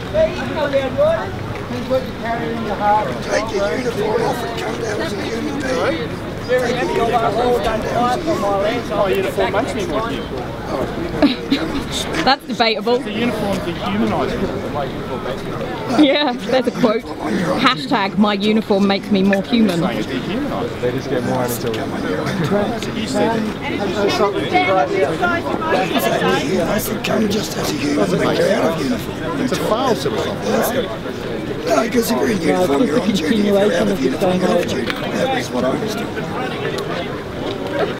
Take your uniform off and come down as a human being. My uniform makes me more human. That's debatable. The uniform's dehumanising. My uniform makes me more human. Yeah, there's a quote. Hashtag my uniform makes me more human. They just get more until I think come just as a human being out of uniform. It's a foul sort of thing. No, because if you're in uniform, you're on duty. If you're out of uniform, you're off duty. That is what I understood.